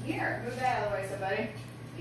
Here, move that out of the way, somebody.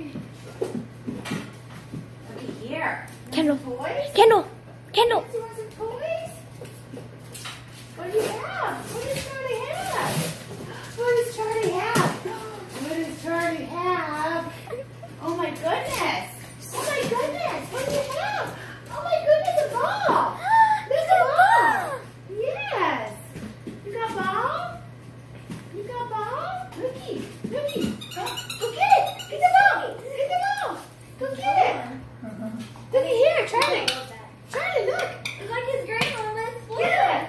Looky here. Kendall. Toys? Kendall. Kendall. You want some toys? What do you have? What does Charlie have? What does Charlie have? What does Charlie have? Oh my goodness. Oh my goodness. What do you have? Oh my goodness, a ball. There's a ball. Yes. You got ball? You got ball? Looky. Looky. Go get it. Get the ball. Get the ball. Go get it. Looky here, Charlie. Charlie, look. It's like his grandmama's. Get it.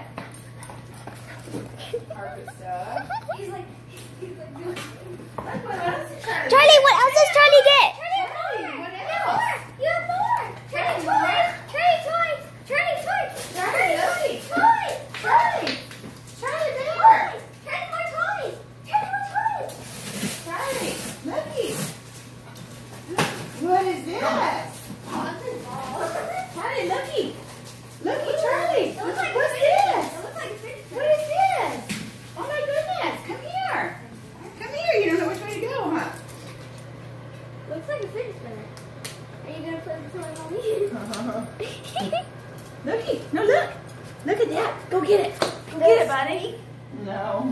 Carpet stuff. He's like Look, what else is Charlie? Charlie, what else does Charlie get? Charlie, what else? You have more. Charlie toys. Charlie toys. Charlie, looky. Toys. Charlie. Charlie, there. Charlie more toys. Charlie more toys. Charlie, looky. What is this? What's his ball? Charlie, looky. Looky, Charlie. It looks like What's a this? It looks like a fish. What is this? Oh my goodness. Come here. Come here. You don't know which way to go, huh? Looks like a fidget spinner. Are you gonna play with my mommy? Looky. No, look. Look at that. Go get it. Go get it, buddy. No.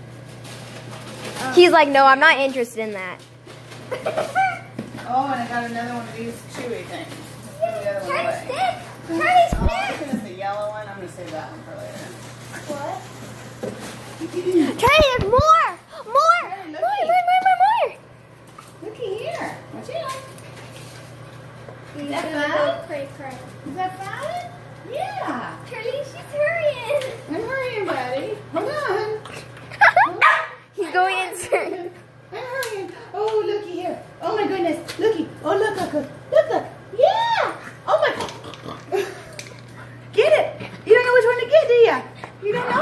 He's like, no, I'm not interested in that. Oh, and I got another one of these chewy things. Put the other one Charlie away. stick. Charlie Oh, I stick. think it's the yellow one. I'm going to save that one for later. What? Charlie, there's more. More. Charlie, More, looky. more. Looky here. Watch out. He's that gonna foul? go cray cray. Is that valid? Yeah. Charlie, she's hurrying. I'm hurrying, buddy. Hold on. He's going in. I'm hurrying. Oh, looky here. Oh, my goodness. Looky. Oh, look. Look. Yeah. Oh, my. Get it. You don't know which one to get, do you? You don't know